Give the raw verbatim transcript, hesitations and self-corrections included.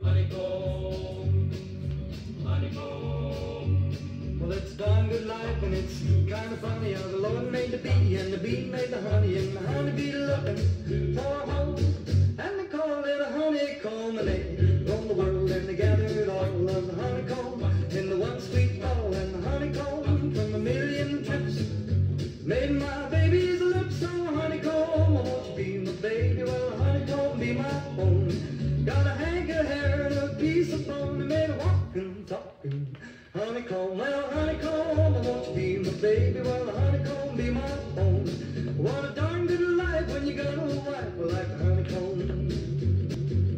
Honeycomb, honeycomb. Well, it's a darn good life, and it's kind of funny how the Lord made the bee, and the bee made the honey, and the honeybee looking for a home, and they called it a honeycomb, and they roamed the world, and they gathered all of the honeycomb in the one sweet ball, and the honeycomb from a million trips made my baby's lips. So honeycomb, won't you be my baby? Well, honeycomb, be my home. Got a hank of hair and a piece of bone that made a walking, talking honeycomb. Well, honeycomb, won't you be my baby? Well, honeycomb, be my home. What a darn